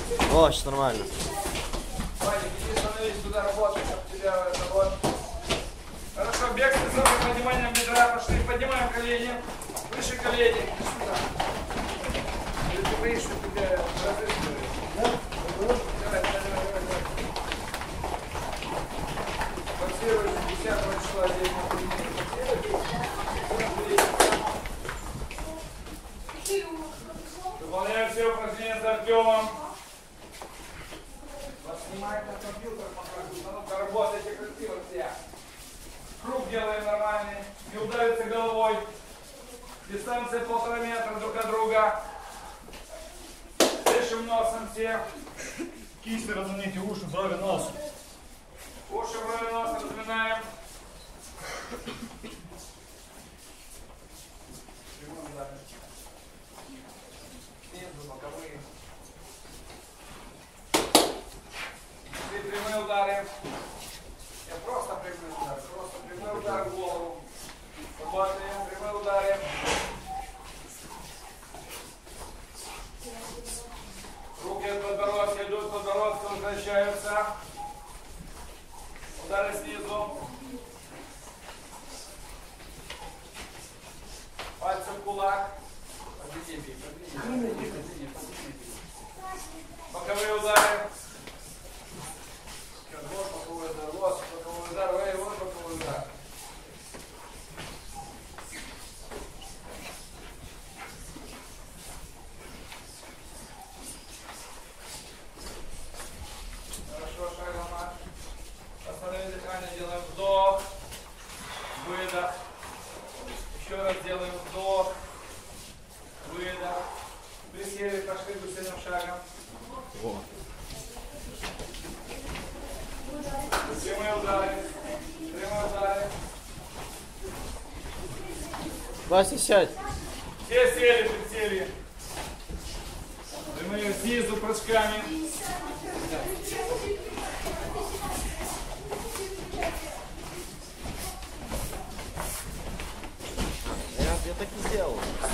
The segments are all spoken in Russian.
О, сейчас нормально. Ваня, иди становись туда работать, чтобы тебя это вот. Хорошо, бег с высоким подниманием бедра. Пошли, поднимаем колени. Выше колени. Сюда. Или ты боишься, что тебя разрезают? Давай. Форсируй 10 числа здесь. Выполняем все упражнения с Артемом. Снимает на компьютер, ну-ка работайте красиво все. Круг делаем нормальный, не удариться головой. Дистанция 1,5 метра друг от друга. Дышим носом все. Кисти разомните, уши, брови, нос. Уши, брови, нос разминаем. Снизу, боковые. Прямые удары. Я просто прямые удары. Просто прямой удар в голову. Работаем, прямые удары. Руки от подбородка идут, подбородка возвращаются. Удары снизу. Пальцы в кулак. Подвини. Боковые удары. Вот боковой удар, вот боковой удар. Хорошо, шагом марш. Остановим дыхание, делаем вдох, выдох. Еще раз делаем вдох, выдох. Присели, пошли гусиным шагом. Прямые удары. Вася, сядь. Все сели, присели. Прямые снизу прыжками. Я так и сделал.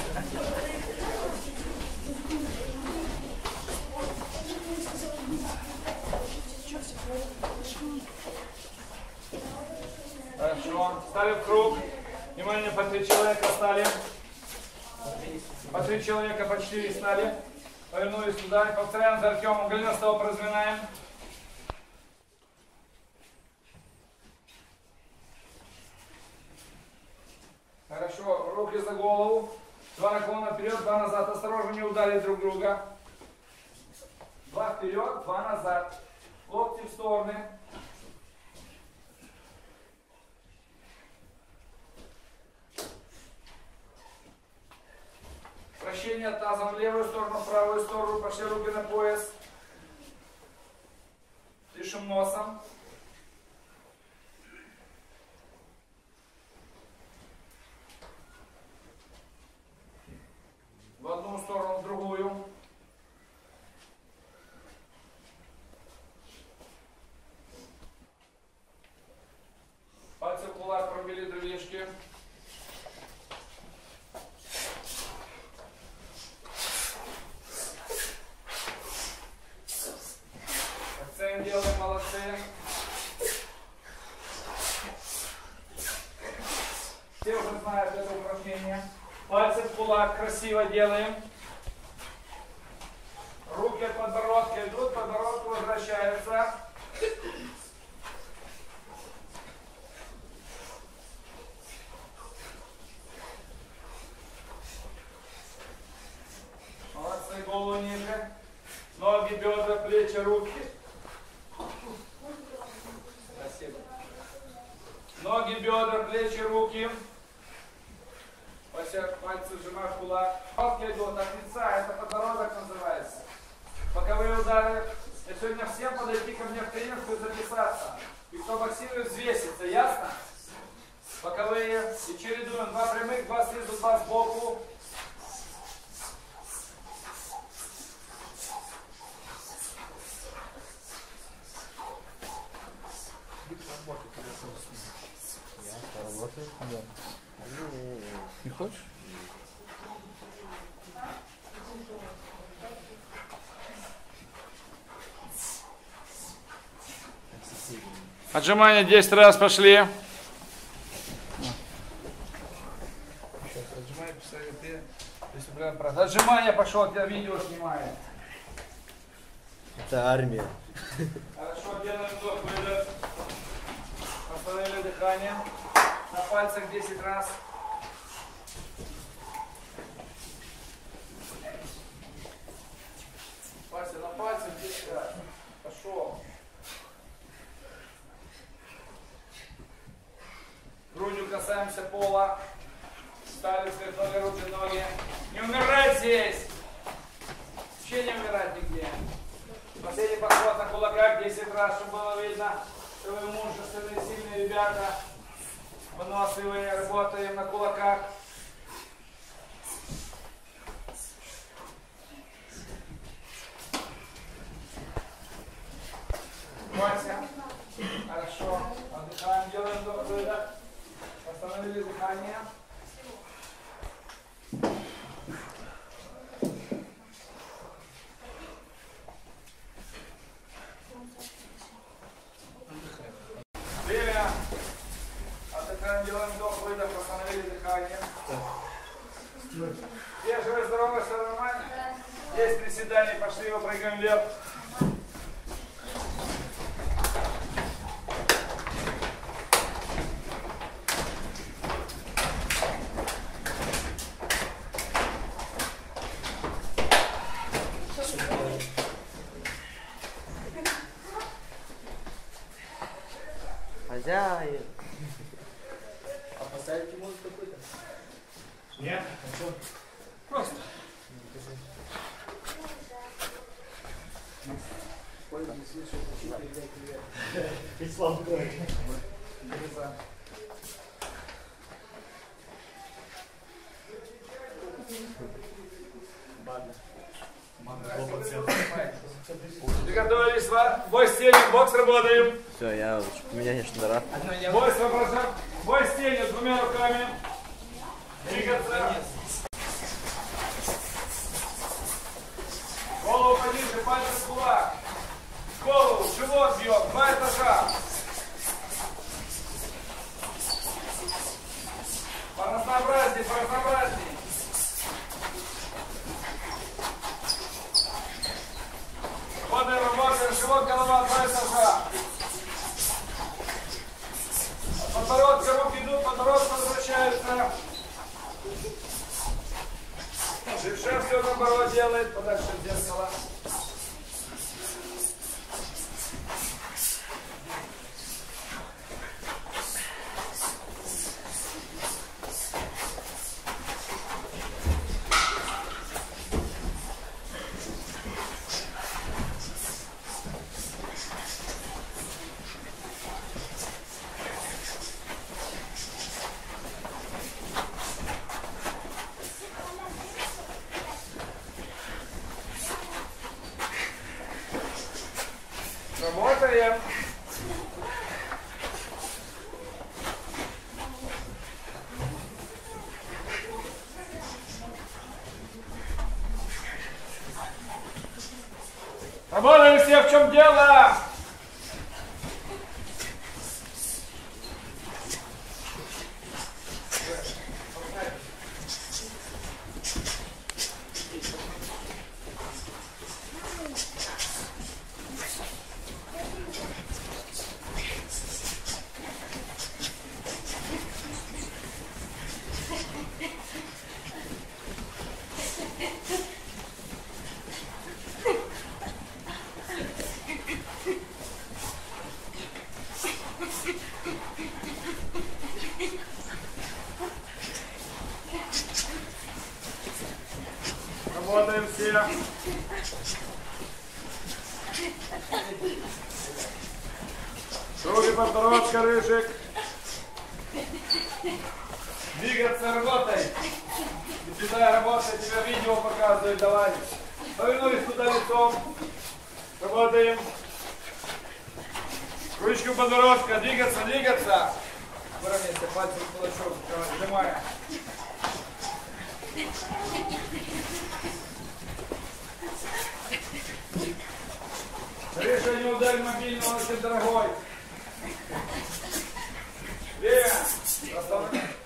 Хорошо. Стали в круг. Внимание, по 3 человека стали. По 3 человека, по 4 стали. Повернулись туда. Повторяем за Артемом. Голеностоп разминаем. Хорошо. Руки за голову. 2 наклона вперед, 2 назад. Осторожно, не ударить друг друга. 2 вперед, 2 назад. Локти в стороны. Вращение тазом в левую сторону, в правую сторону. Пошли руки на пояс. Дышим носом. В одну сторону, в другую. Пальцы в кулак пробили дровишки. Акцент делаем, молодцы. Все уже знают это упражнение. Пальцы в кулак красиво делаем. Руки от подбородка идут, подбородку возвращаются. Молодцы, голову ниже. Ноги, бедра, плечи, руки. Спасибо. Ноги, бедра, плечи, руки. Пальцы сжимаешь в кулак. Палки идут от лица, это подбородок называется. Боковые удары. Я сегодня всем подойти ко мне в тренинг и записаться. И кто боксирует, взвеситься, ясно? Боковые. И чередуем 2 прямых, 2 снизу, 2 сбоку. Да. Не хочешь? Отжимания 10 раз пошли. Отжимания пошел, я видео снимаю. Это армия. Хорошо, делаем вдох, выдох. Остановили дыхание. На пальцах 10 раз. Вася, на пальцах 10 раз. Пошел. Грудью касаемся пола. Ставим свернули руки, ноги. Не умирай здесь. Вообще не умирать нигде. Последний подход на кулаках 10 раз, чтобы было видно, что вы мужественные, сильные ребята. Выносливые, работаем на кулаках. Вася. Хорошо. Отдыхаем, делаем выдох. Остановили дыхание. Время. Отдыхаем, делаем вдох, выдох, остановили дыхание. Все живы, здоровы, все нормально? Есть приседания, пошли, выпрыгаем вверх. Хозяин. А поставите музыку какую-то? Нет, а что? Просто. Ислам кроет. Приготовились, бой с тенью, бокс работаем. Все, я меня не штандара. Бой с вопросом. Бой с тенью, двумя руками. Двигаться. Голову пониже, пальцы в кулак. Голову, живот бьем, 2 этажа. По разнообразней, по разнообразней. Работаем, живот, голова, 2 этажа. От подбородка руки идут, подбородок возвращается. Левша все наоборот делает, подальше от зеркала. Работаем. Работаем все, в чем дело? Работаем все. Руки подбородка, рыжик. Двигаться, работай. Не всегда работай, тебя видео показывает, давай. Повернулись туда лицом. Работаем. Ручку подбородка, двигаться, двигаться. Выровняйся, пальцем в кулачок, сжимая. Решение ударь мобильного, очень дорогой.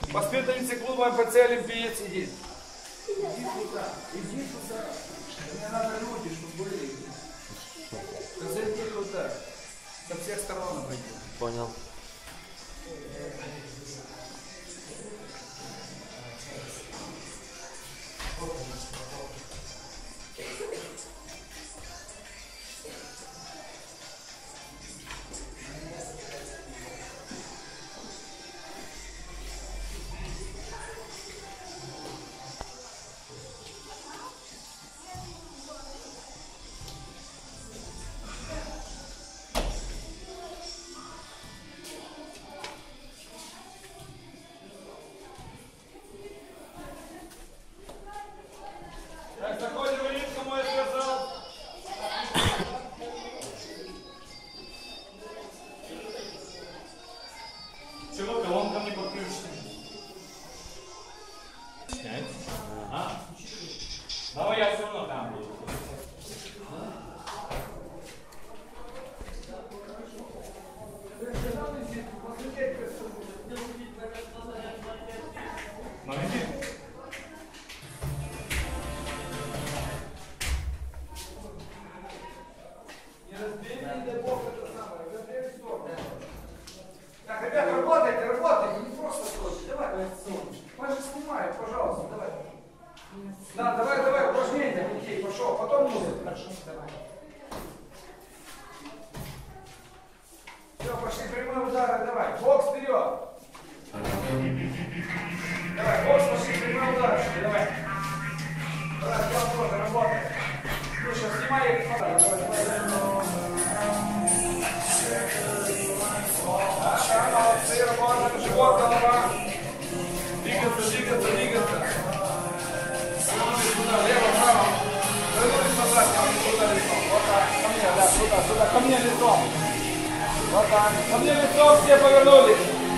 Воспитанница клуба МПЦ «Олимпиец», иди. Иди сюда, иди сюда. Мне надо люди, чтобы были. Зайди туда. Со всех сторон обойди. Понял. Заходим в ринг, кому я сказал. Чего колонка не подключена? Снять? А? Ну я все равно там буду. Так, ребят, работайте, работайте, не просто стойте. Давай, Паша, снимай, пожалуйста, давай. Да, давай, упражнение, Алексей, пошел, потом музыка. Хорошо, давай. Все, пошли, прямые удары, давай. Бокс вперед. Давай, бокс, пошли, прямые удары, давай. Давай, все, тоже, работай. Ну, сейчас снимай их. Молодцы, работаем, живот, голова. Двигаться. Вернулись туда, лево, право. Вернулись назад, туда лицом. Вот так, ко мне, да, сюда, ко мне лицом. Вот так, ко мне лицом, все повернулись.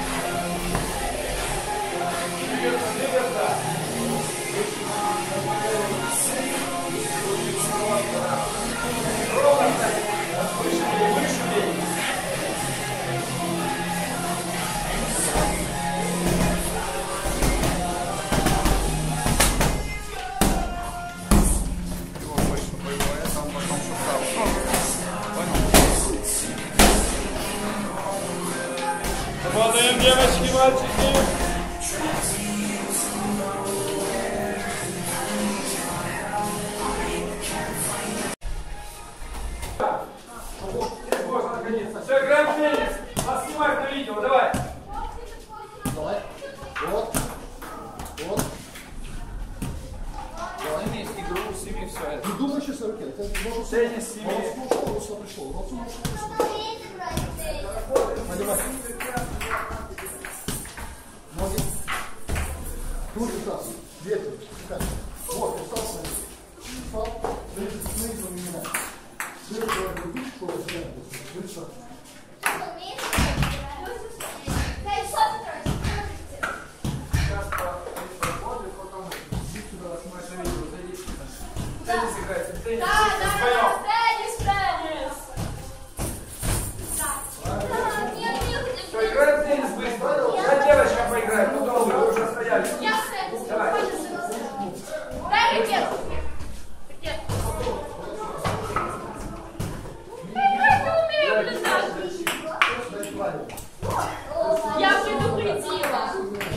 Двигаться. Ровно, кстати. Выше бей. Работаем, девочки, мальчики. Все, играем в теннис. Нас снимают на видео, давай. Давай. Вот. Давай вместе игру, сними все это. Не думай сейчас о руке. Теннис сними. Молодцу пришел. Поднимай. Ноги. Тут раз. Ветер. Вот, устал. Устал. Снизу меня. Выше. Сейчас поработай, потом иди сюда, снимай на видео, зайди сюда. Теннис играйте, теннис. Все, играем в теннис быстро. Я девочка поиграет, потом вы уже стояли. Давай. Дай ракетку. Я предупредила.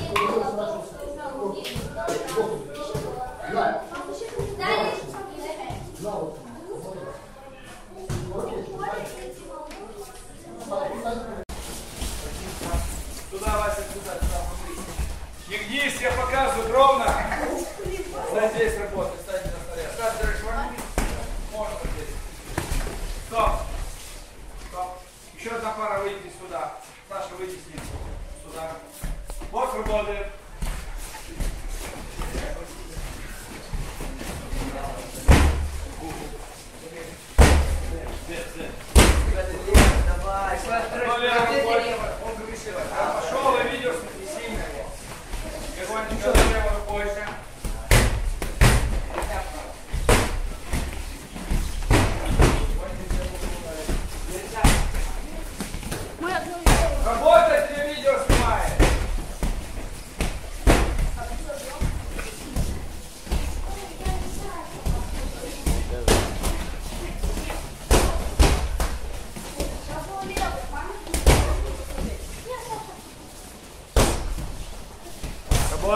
Туда, Вася, туда. Не гнись, я показываю ровно. Стой здесь работай, встань на столе. Стань, держишь вами. Можно здесь. Стоп. Еще одна пара, выйти сюда. Саша, выйди с ним. Сюда. Вот работает. Давай, пошел, и видео сильно его. Легонечко левую больше. Работает или видео снимает?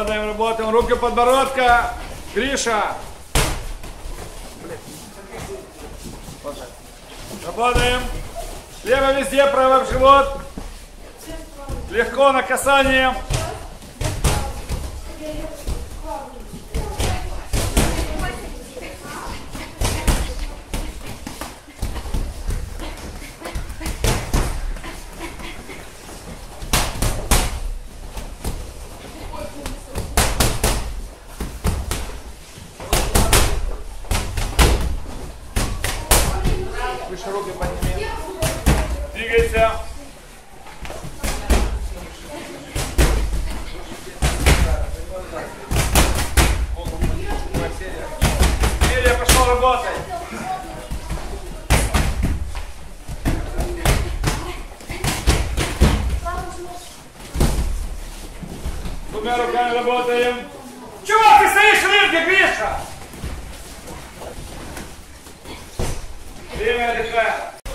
работаем. Руки подбородка. Гриша. Работаем. Лево везде, право в живот. Легко на касание. Выше руки подними. Двигайся. Серия, пошел работать. Двумя руками работаем. Чего ты стоишь в ринге, Гриша? Время отдыхаем.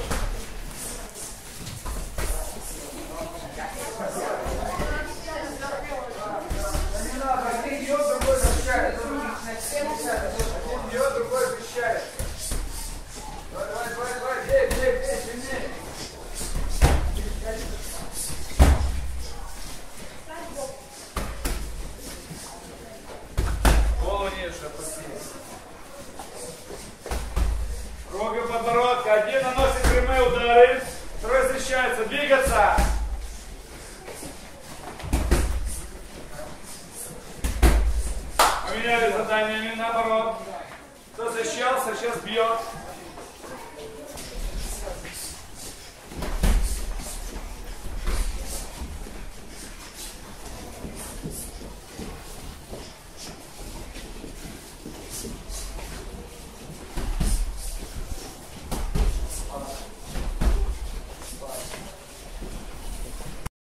Руки подбородка. Один наносит прямые удары, второй защищается. Двигаться. Поменяли заданиями, наоборот. Кто защищался, сейчас бьет.